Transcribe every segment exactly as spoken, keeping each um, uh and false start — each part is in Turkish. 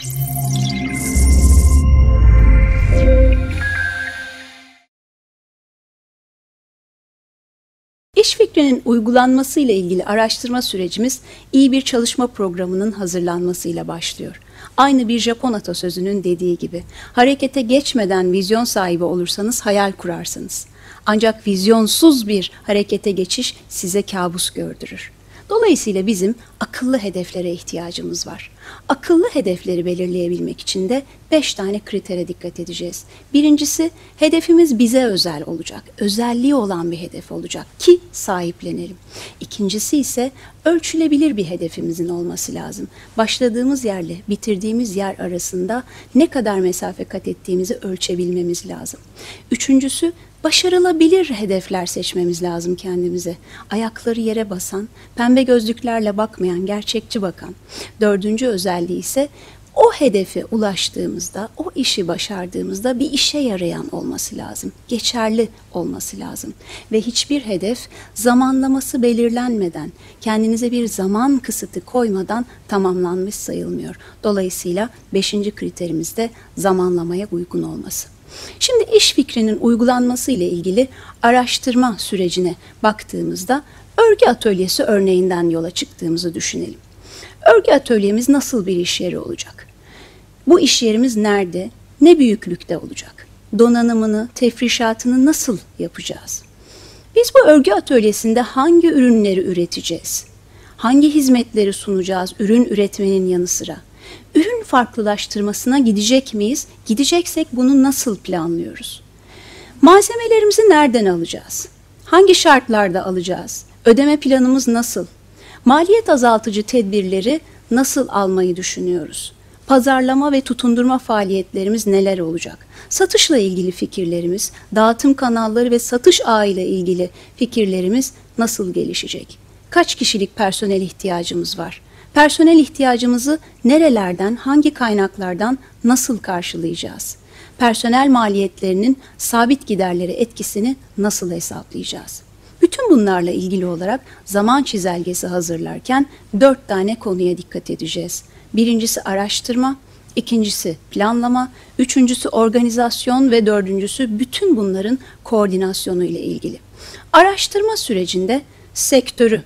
İş fikrinin uygulanması ile ilgili araştırma sürecimiz iyi bir çalışma programının hazırlanmasıyla başlıyor. Aynı bir Japon atasözünün dediği gibi, harekete geçmeden vizyon sahibi olursanız hayal kurarsınız. Ancak vizyonsuz bir harekete geçiş size kabus gördürür. Dolayısıyla bizim akıllı hedeflere ihtiyacımız var. Akıllı hedefleri belirleyebilmek için de beş tane kritere dikkat edeceğiz. Birincisi, hedefimiz bize özel olacak. Özelliği olan bir hedef olacak ki sahiplenelim. İkincisi ise ölçülebilir bir hedefimizin olması lazım. Başladığımız yerle bitirdiğimiz yer arasında ne kadar mesafe kat ettiğimizi ölçebilmemiz lazım. Üçüncüsü, başarılabilir hedefler seçmemiz lazım kendimize. Ayakları yere basan, pembe gözlüklerle bakmayan, gerçekçi bakan. Dördüncü özelliği ise o hedefe ulaştığımızda, o işi başardığımızda bir işe yarayan olması lazım. Geçerli olması lazım. Ve hiçbir hedef zamanlaması belirlenmeden, kendinize bir zaman kısıtı koymadan tamamlanmış sayılmıyor. Dolayısıyla beşinci kriterimiz de zamanlamaya uygun olması. Şimdi iş fikrinin uygulanması ile ilgili araştırma sürecine baktığımızda örgü atölyesi örneğinden yola çıktığımızı düşünelim. Örgü atölyemiz nasıl bir iş yeri olacak? Bu iş yerimiz nerede, ne büyüklükte olacak? Donanımını, tefrişatını nasıl yapacağız? Biz bu örgü atölyesinde hangi ürünleri üreteceğiz? Hangi hizmetleri sunacağız ürün üretmenin yanı sıra? Ürün farklılaştırmasına gidecek miyiz? Gideceksek bunu nasıl planlıyoruz? Malzemelerimizi nereden alacağız? Hangi şartlarda alacağız? Ödeme planımız nasıl? Maliyet azaltıcı tedbirleri nasıl almayı düşünüyoruz? Pazarlama ve tutundurma faaliyetlerimiz neler olacak? Satışla ilgili fikirlerimiz, dağıtım kanalları ve satış ağı ile ilgili fikirlerimiz nasıl gelişecek? Kaç kişilik personel ihtiyacımız var? Personel ihtiyacımızı nerelerden, hangi kaynaklardan nasıl karşılayacağız? Personel maliyetlerinin sabit giderlere etkisini nasıl hesaplayacağız? Bütün bunlarla ilgili olarak zaman çizelgesi hazırlarken dört tane konuya dikkat edeceğiz. Birincisi araştırma, ikincisi planlama, üçüncüsü organizasyon ve dördüncüsü bütün bunların koordinasyonu ile ilgili. Araştırma sürecinde sektörü,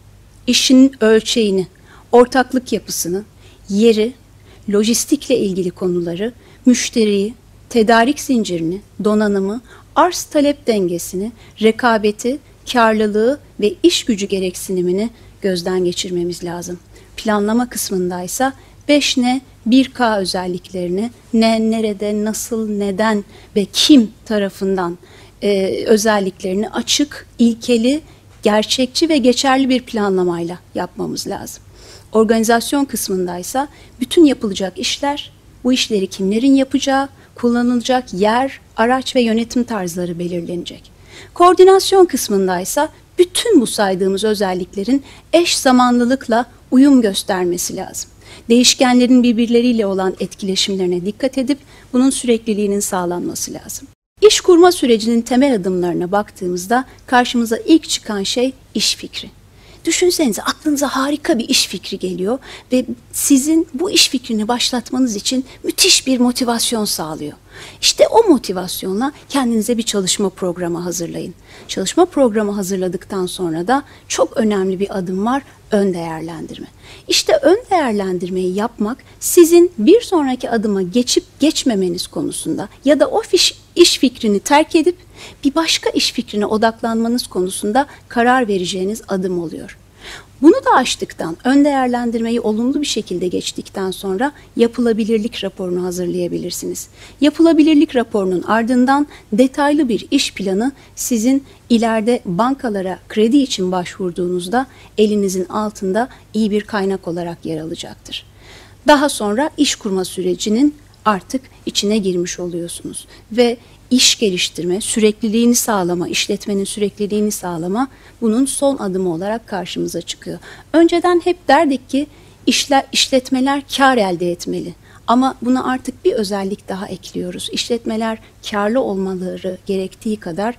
işin ölçeğini, ortaklık yapısını, yeri, lojistikle ilgili konuları, müşteriyi, tedarik zincirini, donanımı, arz talep dengesini, rekabeti, karlılığı ve iş gücü gereksinimini gözden geçirmemiz lazım. Planlama kısmındaysa beş N, bir K özelliklerini ne, nerede, nasıl, neden ve kim tarafından e, özelliklerini açık, ilkeli, gerçekçi ve geçerli bir planlamayla yapmamız lazım. Organizasyon kısmındaysa bütün yapılacak işler, bu işleri kimlerin yapacağı, kullanılacak yer, araç ve yönetim tarzları belirlenecek. Koordinasyon kısmındaysa bütün bu saydığımız özelliklerin eş zamanlılıkla uyum göstermesi lazım. Değişkenlerin birbirleriyle olan etkileşimlerine dikkat edip bunun sürekliliğinin sağlanması lazım. İş kurma sürecinin temel adımlarına baktığımızda karşımıza ilk çıkan şey iş fikri. Düşünsenize aklınıza harika bir iş fikri geliyor ve sizin bu iş fikrini başlatmanız için müthiş bir motivasyon sağlıyor. İşte o motivasyonla kendinize bir çalışma programı hazırlayın. Çalışma programı hazırladıktan sonra da çok önemli bir adım var, ön değerlendirme. İşte ön değerlendirmeyi yapmak sizin bir sonraki adıma geçip geçmemeniz konusunda ya da o fiş, iş fikrini terk edip bir başka iş fikrine odaklanmanız konusunda karar vereceğiniz adım oluyor. Bunu da aştıktan, ön değerlendirmeyi olumlu bir şekilde geçtikten sonra yapılabilirlik raporunu hazırlayabilirsiniz. Yapılabilirlik raporunun ardından detaylı bir iş planı sizin ileride bankalara kredi için başvurduğunuzda elinizin altında iyi bir kaynak olarak yer alacaktır. Daha sonra iş kurma sürecinin artık içine girmiş oluyorsunuz ve iş geliştirme, sürekliliğini sağlama, işletmenin sürekliliğini sağlama bunun son adımı olarak karşımıza çıkıyor. Önceden hep derdik ki işler, işletmeler kar elde etmeli. Ama buna artık bir özellik daha ekliyoruz. İşletmeler karlı olmaları gerektiği kadar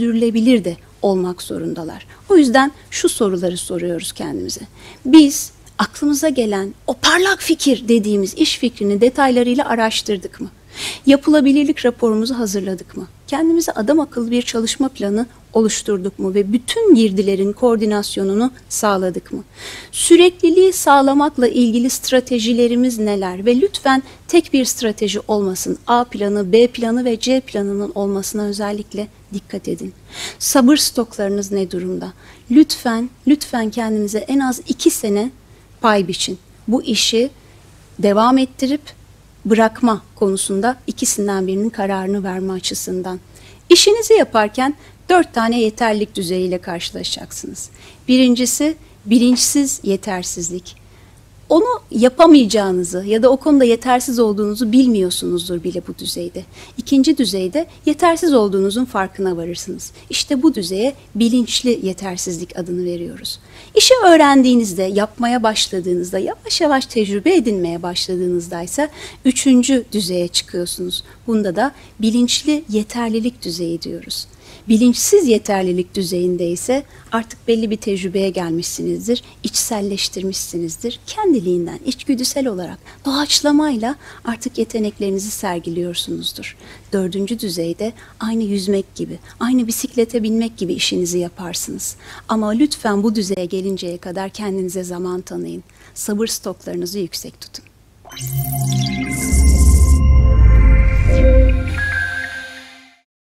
sürdürülebilir de olmak zorundalar. O yüzden şu soruları soruyoruz kendimize. Biz aklımıza gelen o parlak fikir dediğimiz iş fikrini detaylarıyla araştırdık mı? Yapılabilirlik raporumuzu hazırladık mı? Kendimize adam akıllı bir çalışma planı oluşturduk mu ve bütün girdilerin koordinasyonunu sağladık mı? Sürekliliği sağlamakla ilgili stratejilerimiz neler ve lütfen tek bir strateji olmasın. A planı, B planı ve C planının olmasına özellikle dikkat edin. Sabır stoklarınız ne durumda? Lütfen, lütfen kendinize en az iki sene pay biçin. Bu işi devam ettirip bırakma konusunda ikisinden birinin kararını verme açısından. İşinizi yaparken dört tane yeterlilik düzeyiyle karşılaşacaksınız. Birincisi bilinçsiz yetersizlik. Onu yapamayacağınızı ya da o konuda yetersiz olduğunuzu bilmiyorsunuzdur bile bu düzeyde. İkinci düzeyde yetersiz olduğunuzun farkına varırsınız. İşte bu düzeye bilinçli yetersizlik adını veriyoruz. İşi öğrendiğinizde, yapmaya başladığınızda, yavaş yavaş tecrübe edinmeye başladığınızda ise üçüncü düzeye çıkıyorsunuz. Bunda da bilinçli yeterlilik düzeyi diyoruz. Bilinçsiz yeterlilik düzeyinde ise artık belli bir tecrübeye gelmişsinizdir, içselleştirmişsinizdir. Kendiliğinden, içgüdüsel olarak, doğaçlamayla artık yeteneklerinizi sergiliyorsunuzdur. Dördüncü düzeyde aynı yüzmek gibi, aynı bisiklete binmek gibi işinizi yaparsınız. Ama lütfen bu düzeye gelinceye kadar kendinize zaman tanıyın. Sabır stoklarınızı yüksek tutun.